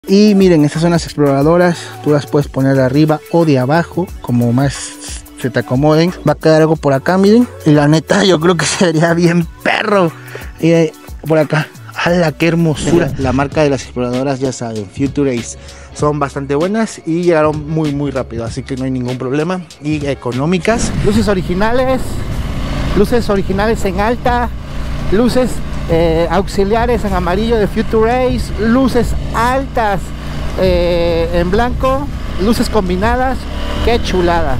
Y miren, estas son las exploradoras, tú las puedes poner de arriba o de abajo, como más se te acomoden. Va a quedar algo por acá, miren, y la neta yo creo que sería bien perro. Y por acá, ¡hala, qué hermosura! La marca de las exploradoras, ya saben, Future Ace, son bastante buenas y llegaron muy rápido, así que no hay ningún problema. Y económicas. Luces originales en alta, luces auxiliares en amarillo de Future Ace, luces altas en blanco, luces combinadas. ¡Qué chulada!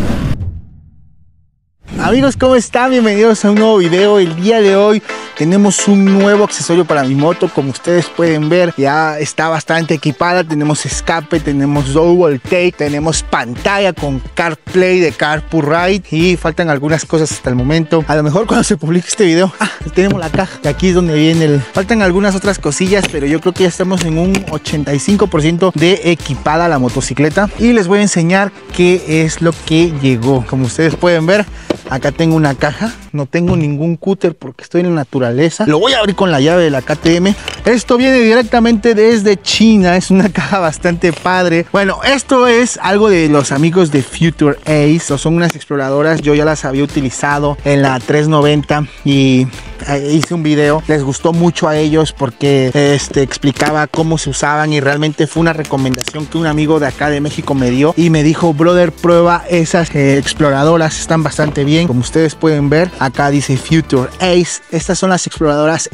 Amigos, ¿cómo están? Bienvenidos a un nuevo video. El día de hoy tenemos un nuevo accesorio para mi moto. Como ustedes pueden ver, ya está bastante equipada. Tenemos escape, tenemos dual take, tenemos pantalla con CarPlay de Carpool Ride y faltan algunas cosas hasta el momento. A lo mejor cuando se publique este video, tenemos la caja. Y aquí es donde viene faltan algunas otras cosillas, pero yo creo que ya estamos en un 85% de equipada la motocicleta. Y les voy a enseñar qué es lo que llegó. Como ustedes pueden ver, acá tengo una caja, no tengo ningún cúter porque estoy en la naturaleza. Lo voy a abrir con la llave de la KTM. Esto viene directamente desde China, es una caja bastante padre. Bueno, esto es algo de los amigos de Future Ace. Son unas exploradoras, yo ya las había utilizado en la 390 y hice un video. Les gustó mucho a ellos porque explicaba cómo se usaban y realmente fue una recomendación que un amigo de acá de México me dio y me dijo: brother, prueba esas exploradoras, están bastante bien. Como ustedes pueden ver, acá dice Future Ace. Estas son las exploradoras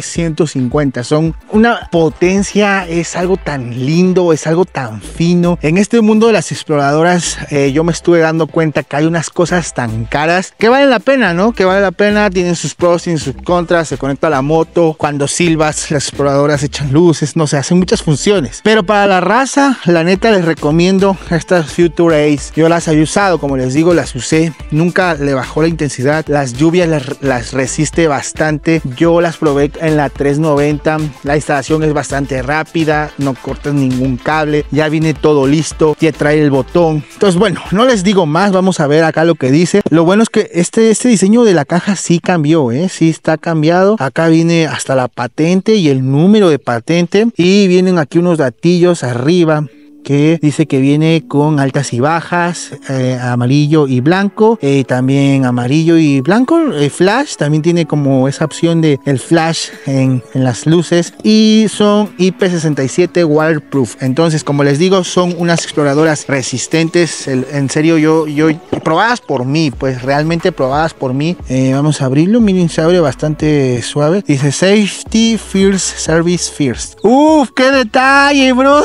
F150. Son una potencia, es algo tan lindo, es algo tan fino. En este mundo de las exploradoras yo me estuve dando cuenta que hay unas cosas tan caras que valen la pena, ¿no? Que vale la pena, tienen sus pros, tienen sus contras. Se conecta a la moto, cuando silbas las exploradoras echan luces, no sé, hacen muchas funciones. Pero para la raza, la neta les recomiendo estas Future Ace. Yo las había usado, como les digo, las usé, nunca le bajó la intensidad, las lluvias las resiste bastante. Yo las probé en la 390, la instalación es bastante rápida, no cortas ningún cable, ya viene todo listo, ya trae el botón. Entonces bueno, no les digo más, vamos a ver acá lo que dice. Lo bueno es que este diseño de la caja sí cambió, sí está cambiado. Acá viene hasta la patente y el número de patente y vienen aquí unos datillos arriba que dice que viene con altas y bajas, amarillo y blanco, también amarillo y blanco, flash, también tiene como esa opción de el flash en las luces y son IP67 waterproof. Entonces, como les digo, son unas exploradoras resistentes, en serio, yo probadas por mí, pues realmente probadas por mí. Vamos a abrirlo, miren, se abre bastante suave, dice Safety First, Service First. ¡Uf, qué detalle, bro!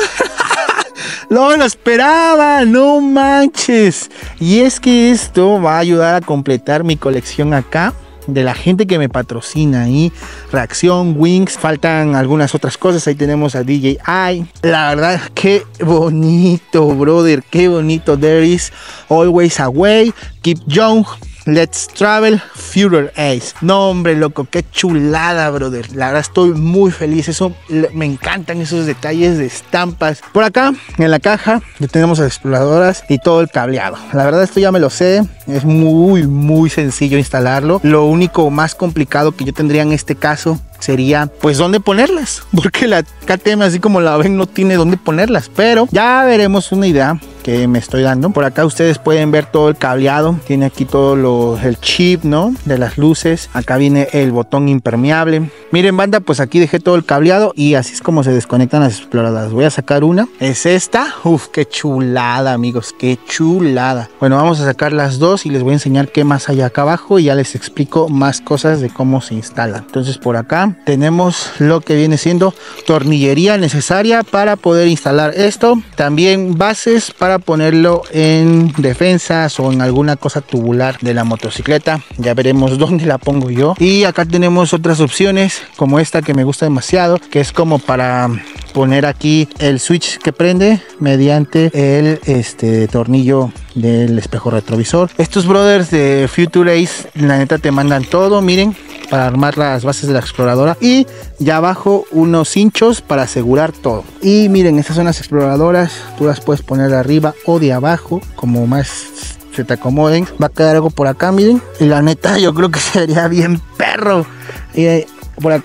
No me lo esperaba, no manches. Y es que esto va a ayudar a completar mi colección acá de la gente que me patrocina y Reacción, Wings, faltan algunas otras cosas. Ahí tenemos a DJI. La verdad, qué bonito, brother, qué bonito. There is always a way, keep young, let's travel, Future Ace. No, hombre, loco, qué chulada, brother. La verdad estoy muy feliz. Eso, me encantan esos detalles de estampas. Por acá, en la caja, ya tenemos las exploradoras y todo el cableado. La verdad, esto ya me lo sé. Es muy sencillo instalarlo. Lo único más complicado que yo tendría en este caso sería pues dónde ponerlas, porque la KTM, así como la ven, no tiene dónde ponerlas, pero ya veremos una idea que me estoy dando. Por acá ustedes pueden ver todo el cableado, tiene aquí todo el chip, ¿no? De las luces. Acá viene el botón impermeable. Miren, banda, pues aquí dejé todo el cableado y así es como se desconectan las exploradoras. Voy a sacar una, es esta. Uf, qué chulada, amigos, qué chulada. Bueno, vamos a sacar las dos y les voy a enseñar qué más hay acá abajo y ya les explico más cosas de cómo se instala. Entonces por acá tenemos lo que viene siendo tornillería necesaria para poder instalar esto, también bases para ponerlo en defensas o en alguna cosa tubular de la motocicleta. Ya veremos dónde la pongo yo. Y acá tenemos otras opciones como esta que me gusta demasiado, que es como para poner aquí el switch que prende mediante el tornillo del espejo retrovisor. Estos brothers de Future Ace, la neta, te mandan todo, miren, para armar las bases de la exploradora y ya abajo unos hinchos para asegurar todo. Y miren, estas son las exploradoras, tú las puedes poner de arriba o de abajo, como más se te acomoden. Va a quedar algo por acá, miren, y la neta yo creo que sería bien perro. Y por acá,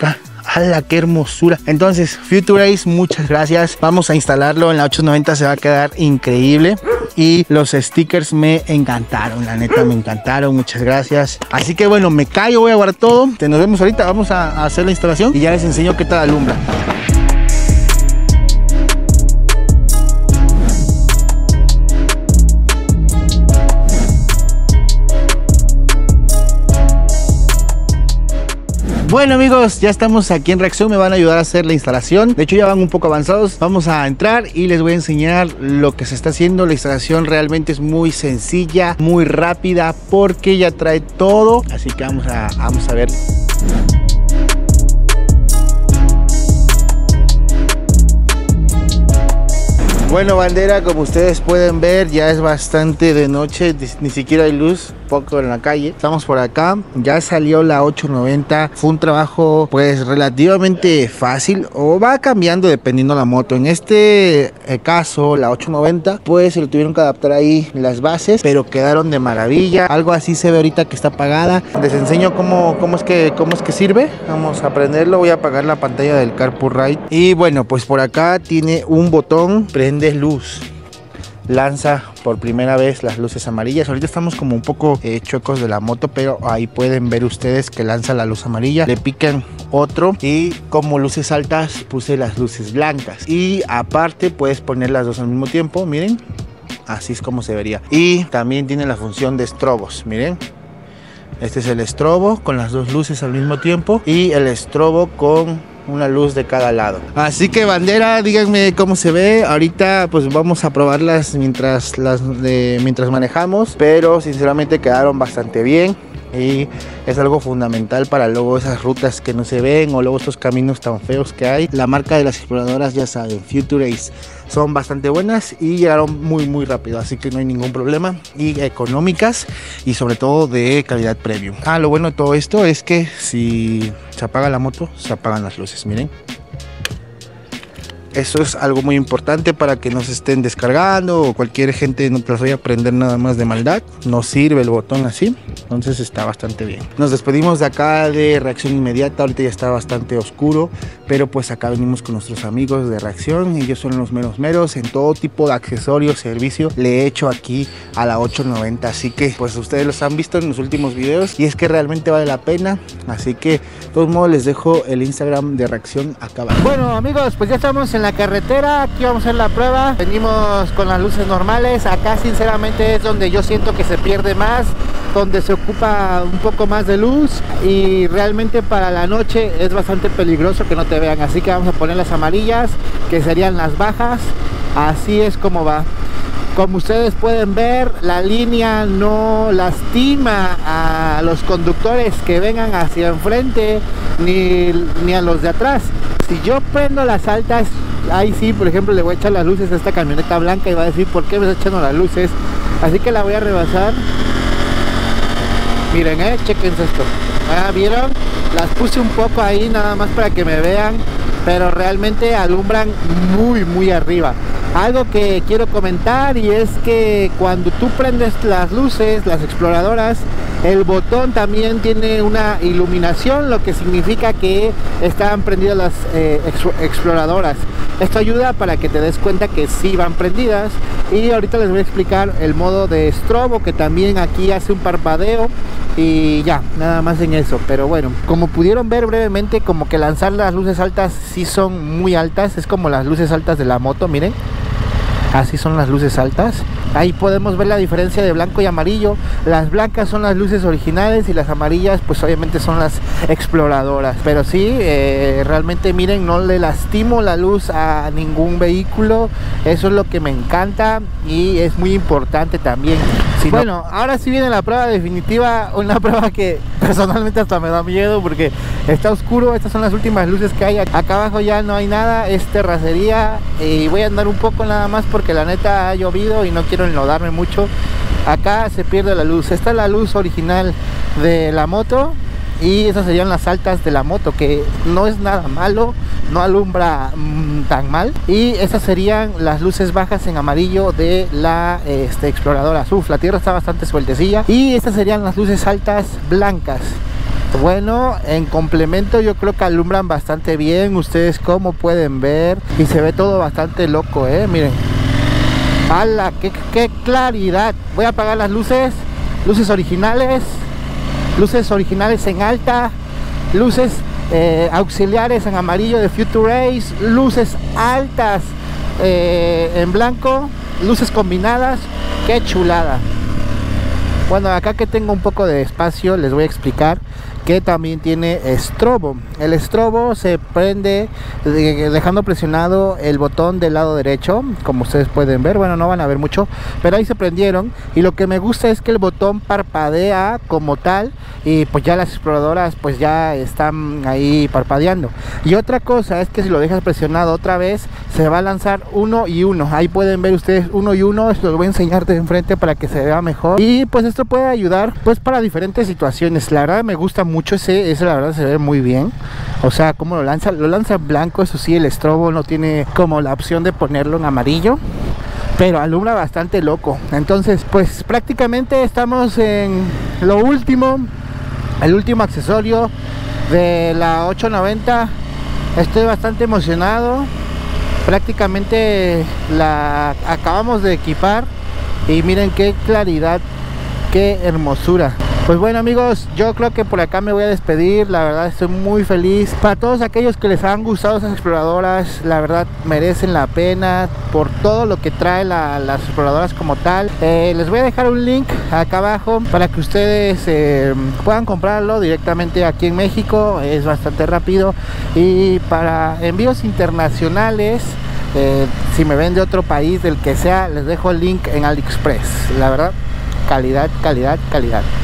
¡Hala, qué hermosura! Entonces, Future Ace, muchas gracias. Vamos a instalarlo en la 890, se va a quedar increíble. Y los stickers me encantaron, la neta me encantaron, muchas gracias. Así que bueno, me callo, voy a guardar todo. Nos vemos ahorita, vamos a hacer la instalación y ya les enseño qué tal alumbra. Bueno amigos, ya estamos aquí en Reacción, me van a ayudar a hacer la instalación. De hecho ya van un poco avanzados. Vamos a entrar y les voy a enseñar lo que se está haciendo. La instalación realmente es muy sencilla, muy rápida, porque ya trae todo. Así que vamos a ver. Bueno bandera, como ustedes pueden ver, ya es bastante de noche, ni siquiera hay luz, poco en la calle. Estamos por acá, ya salió la 890, fue un trabajo pues relativamente fácil, o va cambiando dependiendo la moto. En este caso, la 890, pues se lo tuvieron que adaptar ahí las bases, pero quedaron de maravilla. Algo así se ve ahorita que está apagada. Les enseño cómo es que sirve. Vamos a prenderlo, voy a apagar la pantalla del Carpool Ride. Y bueno, pues por acá tiene un botón, prende luz, lanza por primera vez las luces amarillas. Ahorita estamos como un poco chuecos de la moto, pero ahí pueden ver ustedes que lanza la luz amarilla. Le pican otro y como luces altas puse las luces blancas, y aparte puedes poner las dos al mismo tiempo. Miren, así es como se vería. Y también tiene la función de estrobos. Miren, este es el estrobo con las dos luces al mismo tiempo y el estrobo con una luz de cada lado. Así que bandera, díganme cómo se ve. Ahorita pues vamos a probarlas mientras manejamos, pero sinceramente quedaron bastante bien y es algo fundamental para luego esas rutas que no se ven, o luego estos caminos tan feos que hay. La marca de las exploradoras, ya saben, Future Ace, son bastante buenas y llegaron muy rápido, así que no hay ningún problema, y económicas y sobre todo de calidad premium. Lo bueno de todo esto es que si se apaga la moto, se apagan las luces. Miren, eso es algo muy importante para que no se estén descargando o cualquier gente no te las vaya a prender nada más de maldad. No sirve el botón así, entonces está bastante bien. Nos despedimos de acá de Reacción Inmediata. Ahorita ya está bastante oscuro, pero pues acá venimos con nuestros amigos de Reacción. Ellos son los meros en todo tipo de accesorios, servicio le he hecho aquí a la 890, así que pues ustedes los han visto en los últimos videos y es que realmente vale la pena. Así que de todos modos les dejo el Instagram de Reacción acá abajo. Bueno amigos, pues ya estamos en la carretera, aquí vamos a hacer la prueba. Venimos con las luces normales. Acá sinceramente es donde yo siento que se pierde más, donde se ocupa un poco más de luz, y realmente para la noche es bastante peligroso que no te vean, así que vamos a poner las amarillas, que serían las bajas. Así es como va. Como ustedes pueden ver, la línea no lastima a los conductores que vengan hacia enfrente ni a los de atrás. Si yo prendo las altas, ahí sí, por ejemplo, le voy a echar las luces a esta camioneta blanca y va a decir ¿por qué me está echando las luces? Así que la voy a rebasar. Miren, chequense esto. ¿Vieron? Las puse un poco ahí nada más para que me vean, pero realmente alumbran muy arriba. Algo que quiero comentar, y es que cuando tú prendes las luces, las exploradoras, el botón también tiene una iluminación, lo que significa que están prendidas las exploradoras. Esto ayuda para que te des cuenta que sí van prendidas. Y ahorita les voy a explicar el modo de estrobo, que también aquí hace un parpadeo. Y ya, nada más en eso. Pero bueno, como pudieron ver brevemente, como que lanzar las luces altas sí son muy altas. Es como las luces altas de la moto, miren. Así son las luces altas. Ahí podemos ver la diferencia de blanco y amarillo. Las blancas son las luces originales y las amarillas pues obviamente son las exploradoras. Pero sí, realmente miren, no le lastimo la luz a ningún vehículo. Eso es lo que me encanta y es muy importante también. Bueno, ahora sí viene la prueba definitiva, una prueba que personalmente hasta me da miedo porque está oscuro. Estas son las últimas luces que hay. Acá abajo ya no hay nada, es terracería, y voy a andar un poco nada más porque la neta ha llovido y no quiero enlodarme mucho. Acá se pierde la luz. Esta es la luz original de la moto y esas serían las altas de la moto, que no es nada malo, no alumbra tan mal. Y esas serían las luces bajas en amarillo de la exploradora. La tierra está bastante sueltecilla. Y estas serían las luces altas blancas. Bueno, en complemento yo creo que alumbran bastante bien, ustedes como pueden ver, y se ve todo bastante loco, miren. ¡Hala! ¡Qué claridad! Voy a apagar las luces originales en alta, luces auxiliares en amarillo de Future Race, luces altas en blanco, luces combinadas. ¡Qué chulada! Bueno, acá que tengo un poco de espacio les voy a explicar que también tiene estrobo. El estrobo se prende dejando presionado el botón del lado derecho, como ustedes pueden ver. Bueno, no van a ver mucho, pero ahí se prendieron, y lo que me gusta es que el botón parpadea como tal, y pues ya las exploradoras pues ya están ahí parpadeando. Y otra cosa es que si lo dejas presionado otra vez, se va a lanzar 1 y 1. Ahí pueden ver ustedes 1 y 1. Esto lo voy a enseñar de enfrente para que se vea mejor, y pues esto puede ayudar pues para diferentes situaciones. La verdad me gusta mucho ese la verdad se ve muy bien. O sea, como lo lanza en blanco. Eso sí, el estrobo no tiene como la opción de ponerlo en amarillo, pero alumbra bastante loco. Entonces pues prácticamente estamos en lo último, el último accesorio de la 890. Estoy bastante emocionado. Prácticamente la acabamos de equipar y miren qué claridad, qué hermosura. Pues bueno amigos, yo creo que por acá me voy a despedir. La verdad estoy muy feliz. Para todos aquellos que les han gustado esas exploradoras, la verdad merecen la pena por todo lo que trae las exploradoras como tal. Les voy a dejar un link acá abajo para que ustedes puedan comprarlo directamente aquí en México. Es bastante rápido, y para envíos internacionales, si me ven de otro país, del que sea, les dejo el link en AliExpress. La verdad, calidad, calidad, calidad.